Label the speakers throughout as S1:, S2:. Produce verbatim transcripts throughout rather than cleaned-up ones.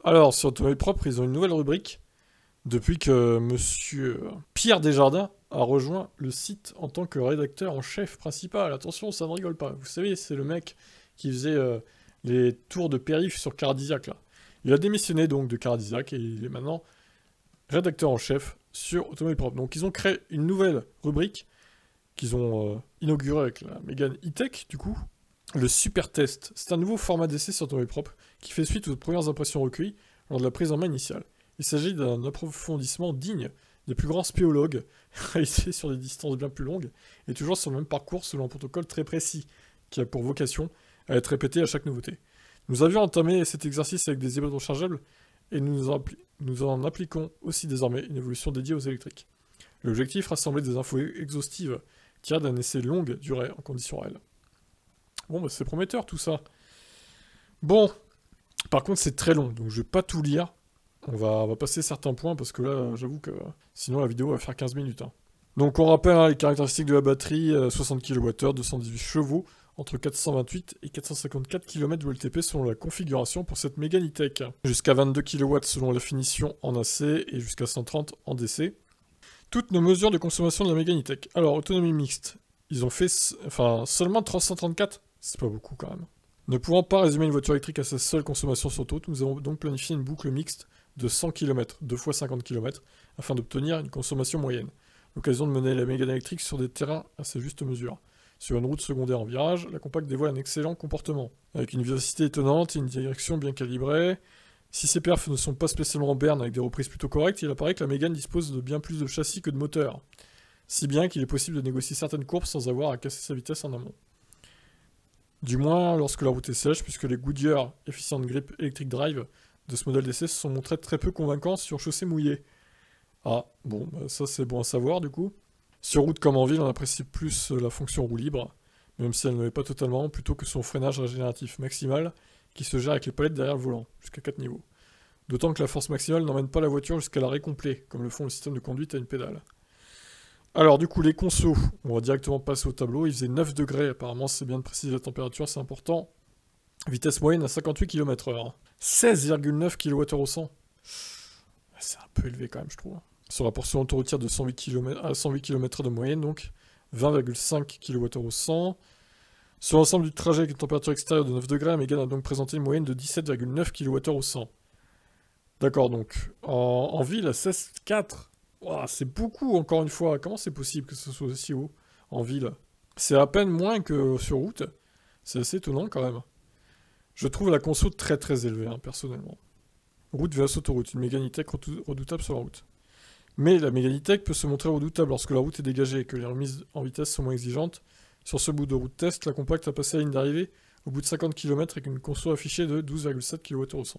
S1: Alors, sur Automobile Propre, ils ont une nouvelle rubrique depuis que monsieur Pierre Desjardins a rejoint le site en tant que rédacteur en chef principal. Attention, ça ne rigole pas. Vous savez, c'est le mec qui faisait euh, les tours de périph' sur Caradisiac, là. Il a démissionné donc de Caradisiac et il est maintenant rédacteur en chef sur Automobile Propre. Donc, ils ont créé une nouvelle rubrique qu'ils ont euh, inaugurée avec la Mégane E-Tech, du coup. Le Super Test. C'est un nouveau format d'essai sur Automobile Propre qui fait suite aux premières impressions recueillies lors de la prise en main initiale. Il s'agit d'un approfondissement digne des plus grands spéologues, réalisé sur des distances bien plus longues, et toujours sur le même parcours selon un protocole très précis, qui a pour vocation à être répété à chaque nouveauté. Nous avions entamé cet exercice avec des hybrides rechargeables, et nous en, nous en appliquons aussi désormais une évolution dédiée aux électriques. L'objectif, rassembler des infos exhaustives tirées d'un essai longue durée en conditions réelles. Bon, bah c'est prometteur tout ça. Bon, par contre c'est très long, donc je vais pas tout lire. On va, on va passer certains points parce que là, j'avoue que sinon la vidéo va faire quinze minutes. Hein. Donc on rappelle hein, les caractéristiques de la batterie, euh, soixante kilowattheures, deux cent dix-huit chevaux, entre quatre cent vingt-huit et quatre cent cinquante-quatre kilomètres de W L T P selon la configuration pour cette Mégane E-Tech. Jusqu'à vingt-deux kilowatts selon la finition en A C et jusqu'à cent trente en D C. Toutes nos mesures de consommation de la Mégane E-Tech. Alors, autonomie mixte, ils ont fait enfin, seulement trois cent trente-quatre, c'est pas beaucoup quand même. Ne pouvant pas résumer une voiture électrique à sa seule consommation sur autoroute, nous avons donc planifié une boucle mixte de cent kilomètres, deux fois cinquante kilomètres, afin d'obtenir une consommation moyenne. L'occasion de mener la Mégane électrique sur des terrains à sa juste mesure. Sur une route secondaire en virage, la compacte dévoile un excellent comportement, avec une vivacité étonnante et une direction bien calibrée. Si ses perfs ne sont pas spécialement en berne avec des reprises plutôt correctes, il apparaît que la Mégane dispose de bien plus de châssis que de moteur. Si bien qu'il est possible de négocier certaines courbes sans avoir à casser sa vitesse en amont. Du moins lorsque la route est sèche, puisque les Goodyear Efficient Grip Electric Drive de ce modèle d'essai se sont montrés très peu convaincants sur chaussée mouillée. Ah, bon, bah ça c'est bon à savoir du coup. Sur route comme en ville, on apprécie plus la fonction roue libre, même si elle ne l'est pas totalement, plutôt que son freinage régénératif maximal, qui se gère avec les palettes derrière le volant, jusqu'à quatre niveaux. D'autant que la force maximale n'emmène pas la voiture jusqu'à l'arrêt complet, comme le font le système de conduite à une pédale. Alors du coup, les consos, on va directement passer au tableau, il faisait neuf degrés, apparemment c'est bien de préciser la température, c'est important. Vitesse moyenne à cinquante-huit kilomètres heure. seize virgule neuf kilowattheures au cent. C'est un peu élevé quand même, je trouve. Sur la portion autoroutière de cent huit kilomètres à cent huit kilomètres heure de moyenne, donc vingt virgule cinq kilowattheures au cent. Sur l'ensemble du trajet avec une température extérieure de neuf degrés, la Mégane a donc présenté une moyenne de dix-sept virgule neuf kilowattheures au cent. D'accord, donc en, en ville à seize virgule quatre. Wow, c'est beaucoup encore une fois. Comment c'est possible que ce soit aussi haut en ville? C'est à peine moins que sur route. C'est assez étonnant quand même. Je trouve la conso très très élevée, hein, personnellement. Route versus autoroute, une Mégane E-Tech redoutable sur la route. Mais la Mégane E-Tech peut se montrer redoutable lorsque la route est dégagée et que les remises en vitesse sont moins exigeantes. Sur ce bout de route test, la compacte a passé la ligne d'arrivée au bout de cinquante kilomètres avec une conso affichée de douze virgule sept kilowattheures au cent.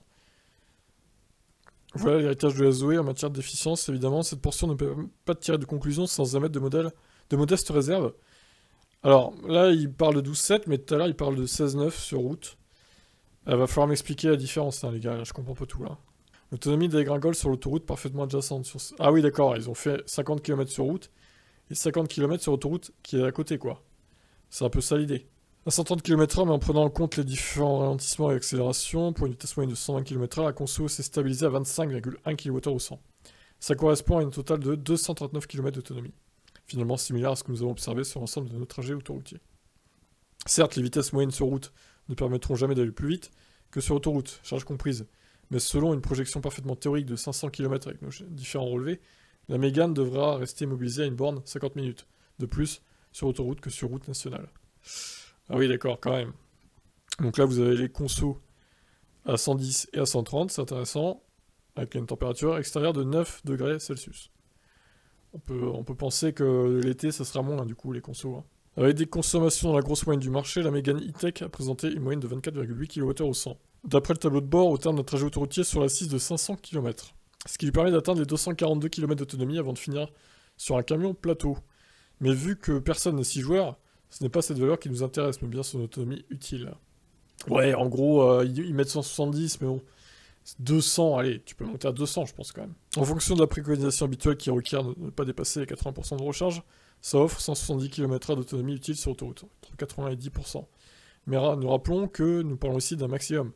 S1: Voilà l'héritage de la Zoé en matière d'efficience. Évidemment, cette portion ne peut pas tirer de conclusion sans émettre de, modèle, de modestes réserves. Alors là, il parle de douze virgule sept, mais tout à l'heure, il parle de seize virgule neuf sur route. Il va falloir m'expliquer la différence, hein, les gars, là, je comprends pas tout là. L'autonomie dégringole sur l'autoroute parfaitement adjacente. Sur... Ah oui, d'accord, ils ont fait cinquante kilomètres sur route et cinquante kilomètres sur autoroute qui est à côté, quoi. C'est un peu ça l'idée. À cent trente kilomètres heure, mais en prenant en compte les différents ralentissements et accélérations, pour une vitesse moyenne de cent vingt kilomètres heure, la conso s'est stabilisée à vingt-cinq virgule un kilowattheures au cent. Ça correspond à une totale de deux cent trente-neuf kilomètres d'autonomie. Finalement similaire à ce que nous avons observé sur l'ensemble de nos trajets autoroutiers. Certes, les vitesses moyennes sur route ne permettront jamais d'aller plus vite que sur autoroute, charge comprise, mais selon une projection parfaitement théorique de cinq cents kilomètres avec nos différents relevés, la Mégane devra rester mobilisée à une borne cinquante minutes, de plus sur autoroute que sur route nationale. Ah oui, d'accord, quand même. Donc là, vous avez les consos à cent dix et à cent trente, c'est intéressant, avec une température extérieure de neuf degrés Celsius. On peut, on peut penser que l'été, ça sera moins, du coup, les consos. Hein. Avec des consommations dans la grosse moyenne du marché, la Mégane E-Tech a présenté une moyenne de vingt-quatre virgule huit kilowattheures au cent. D'après le tableau de bord, au terme d'un trajet autoroutier sur l'assise de cinq cents kilomètres. Ce qui lui permet d'atteindre les deux cent quarante-deux kilomètres d'autonomie avant de finir sur un camion plateau. Mais vu que personne n'est six joueurs, ce n'est pas cette valeur qui nous intéresse, mais bien son autonomie utile. Ouais, en gros, euh, ils mettent cent soixante-dix, mais bon, deux cents, allez, tu peux monter à deux cents, je pense quand même. En fonction de la préconisation habituelle qui requiert de ne pas dépasser les quatre-vingts pour cent de recharge, ça offre cent soixante-dix kilomètres heure d'autonomie utile sur autoroute, entre quatre-vingts et dix pour cent. Mais nous rappelons que nous parlons ici d'un maximum,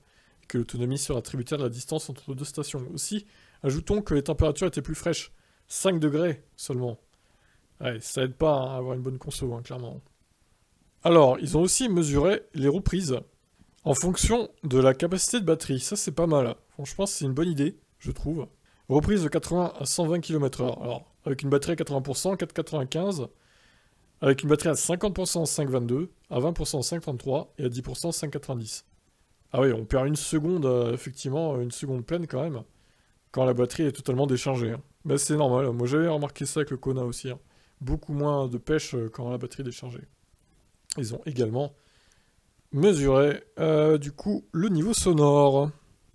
S1: que l'autonomie sera tributaire de la distance entre deux stations. Aussi, ajoutons que les températures étaient plus fraîches, cinq degrés seulement. Ouais, ça aide pas hein, à avoir une bonne conso, hein, clairement. Alors, ils ont aussi mesuré les reprises en fonction de la capacité de batterie. Ça, c'est pas mal. Franchement, c'est une bonne idée, je trouve. Reprise de quatre-vingts à cent vingt kilomètres heure. Alors, avec une batterie à quatre-vingts pour cent, quatre virgule quatre-vingt-quinze. Avec une batterie à cinquante pour cent, cinq virgule vingt-deux. À vingt pour cent, cinq virgule trente-trois. Et à dix pour cent, cinq virgule quatre-vingt-dix. Ah oui, on perd une seconde, euh, effectivement, une seconde pleine quand même, quand la batterie est totalement déchargée. Hein. Mais c'est normal. Moi, j'avais remarqué ça avec le Kona aussi. Hein. Beaucoup moins de pêche euh, quand la batterie est déchargée. Ils ont également mesuré, euh, du coup, le niveau sonore.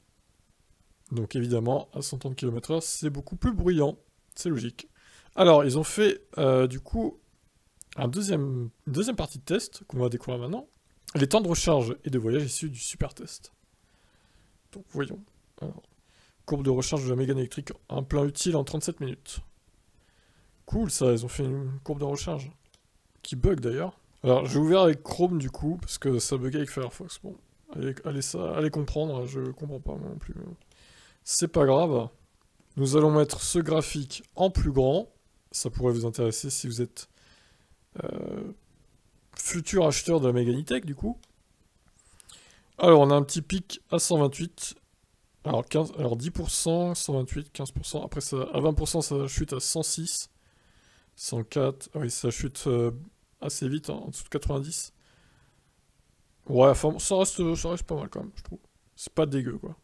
S1: Donc évidemment, à cent trente kilomètres heure, c'est beaucoup plus bruyant. C'est logique. Alors, ils ont fait, euh, du coup, un deuxième, une deuxième partie de test, qu'on va découvrir maintenant. Les temps de recharge et de voyage issus du super test. Donc, voyons. Alors, courbe de recharge de la Mégane électrique, un plein utile en trente-sept minutes. Cool, ça, ils ont fait une courbe de recharge. Qui bug, d'ailleurs. Alors, j'ai ouvert avec Chrome, du coup, parce que ça buguait avec Firefox. Bon, allez, allez, ça, allez comprendre, je comprends pas, moi non plus. C'est pas grave. Nous allons mettre ce graphique en plus grand. Ça pourrait vous intéresser si vous êtes euh, futur acheteur de la Mégane E-Tech, du coup. Alors, on a un petit pic à cent vingt-huit. Alors, quinze, alors dix pour cent, cent vingt-huit, quinze pour cent. Après, ça, à vingt pour cent, ça chute à cent six. cent quatre. Ah oui, ça chute euh, assez vite, hein, en dessous de quatre-vingt-dix. Ouais, enfin, ça reste, ça reste pas mal quand même, je trouve. C'est pas dégueu, quoi.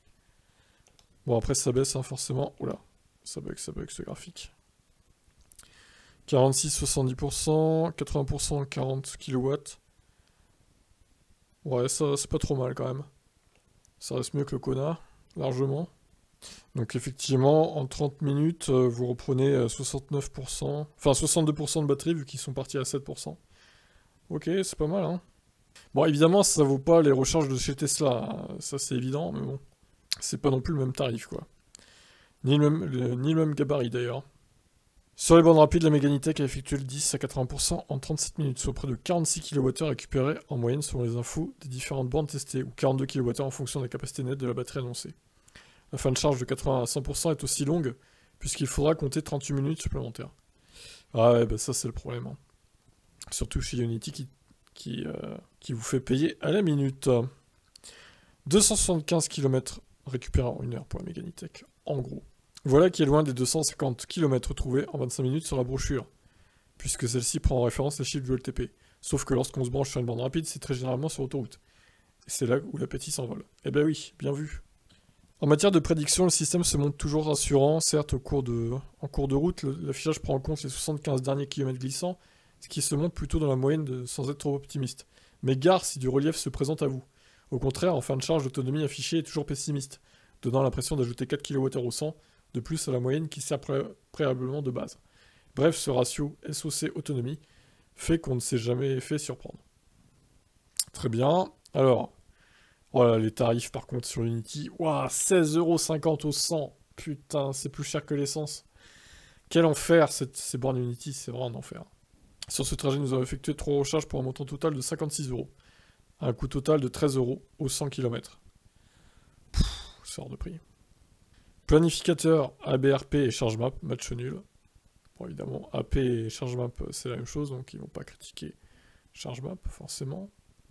S1: Bon, après, ça baisse, hein, forcément. Oula, ça bug, ça bug, ce graphique. quarante-six, soixante-dix pour cent, quatre-vingts pour cent, quarante kilowatts. Ouais, ça, c'est pas trop mal, quand même. Ça reste mieux que le Kona, largement. Donc, effectivement, en trente minutes, euh, vous reprenez soixante-neuf pour cent... Enfin, soixante-deux pour cent de batterie, vu qu'ils sont partis à sept pour cent. Ok, c'est pas mal, hein. Bon, évidemment, ça vaut pas les recharges de chez Tesla. Hein. Ça, c'est évident, mais bon. C'est pas non plus le même tarif, quoi. Ni le même, le, ni le même gabarit, d'ailleurs. Sur les bornes rapides, la Mégane E-Tech a effectué le dix à quatre-vingts pour cent en trente-sept minutes, soit près de quarante-six kilowattheures récupérés en moyenne selon les infos des différentes bornes testées, ou quarante-deux kilowattheures en fonction de la capacité nette de la batterie annoncée. La fin de charge de quatre-vingts à cent pour cent est aussi longue, puisqu'il faudra compter trente-huit minutes supplémentaires. Ah ouais, bah ça c'est le problème. Hein. Surtout chez Ionity qui, qui, euh, qui vous fait payer à la minute. deux cent soixante-quinze kilomètres récupérés en une heure pour la Mégane E-Tech, en gros. Voilà qui est loin des deux cent cinquante kilomètres trouvés en vingt-cinq minutes sur la brochure, puisque celle-ci prend en référence les chiffres du L T P. Sauf que lorsqu'on se branche sur une borne rapide, c'est très généralement sur autoroute. Et c'est là où l'appétit s'envole. Eh ben oui, bien vu. En matière de prédiction, le système se montre toujours rassurant. Certes, au cours de, en cours de route, l'affichage prend en compte les soixante-quinze derniers kilomètres glissants, ce qui se montre plutôt dans la moyenne de, sans être trop optimiste. Mais gare si du relief se présente à vous. Au contraire, en fin de charge, l'autonomie affichée est toujours pessimiste, donnant l'impression d'ajouter quatre kilowattheures au cent, de plus à la moyenne qui sert pré préalablement de base. Bref, ce ratio S O C-autonomie fait qu'on ne s'est jamais fait surprendre. Très bien. Alors, voilà les tarifs par contre sur Unity. Waouh, seize euros cinquante au cent. Putain, c'est plus cher que l'essence. Quel enfer, cette, ces bornes Unity, c'est vraiment un enfer. Sur ce trajet, nous avons effectué trois recharges pour un montant total de cinquante-six euros. Un coût total de treize euros au cent kilomètres. C'est hors de prix. Planificateur A B R P et ChargeMap, match nul. Bon, évidemment, A P et ChargeMap, c'est la même chose, donc ils vont pas critiquer ChargeMap, forcément.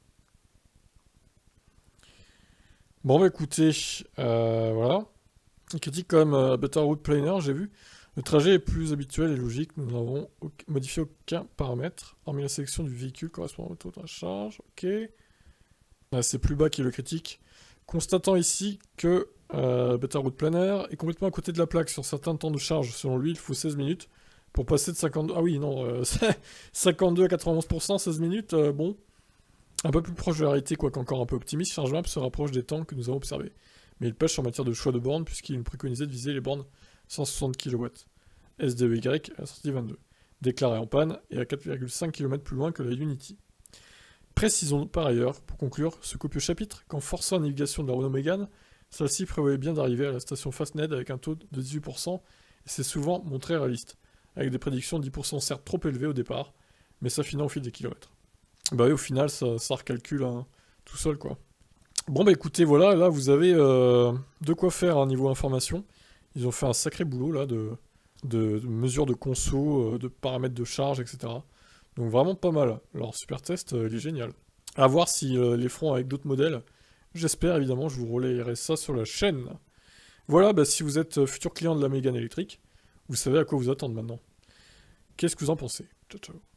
S1: Bon, bah écoutez, euh, voilà. Ils critiquent quand même euh, Better Route Planner, j'ai vu. Le trajet est plus habituel et logique, nous n'avons modifié aucun paramètre, hormis la sélection du véhicule correspondant au taux de recharge. Ok. Là, c'est plus bas qui le critique. Constatant ici que euh, Better Route Planner est complètement à côté de la plaque sur certains temps de charge. Selon lui, il faut seize minutes pour passer de cinquante-deux... Ah oui, non, euh, cinquante-deux à quatre-vingt-onze pour cent, seize minutes, euh, bon. Un peu plus proche de la réalité, quoique encore un peu optimiste, ChargeMap se rapproche des temps que nous avons observés. Mais il pêche en matière de choix de bornes, puisqu'il nous préconisait de viser les bornes cent soixante kilowatts. S D E Y à la sortie vingt-deux. Déclaré en panne et à quatre virgule cinq kilomètres plus loin que la Unity. Précisons par ailleurs, pour conclure ce copieux chapitre, qu'en forçant la navigation de la Renault Mégane, celle-ci prévoyait bien d'arriver à la station Fastned avec un taux de dix-huit pour cent, et c'est souvent montré réaliste, avec des prédictions de dix pour cent certes trop élevées au départ, mais s'affinant au fil des kilomètres. Bah oui, au final, ça, ça recalcule hein, tout seul, quoi. Bon bah écoutez, voilà, là vous avez euh, de quoi faire à niveau information. Ils ont fait un sacré boulot là de, de, de mesures de conso, euh, de paramètres de charge, et cetera. Donc vraiment pas mal. Leur super test, euh, il est génial. À voir si euh, les feront avec d'autres modèles. J'espère évidemment, je vous relayerai ça sur la chaîne. Voilà, bah, si vous êtes euh, futur client de la Mégane électrique, vous savez à quoi vous attendre maintenant. Qu'est-ce que vous en pensez? Ciao ciao.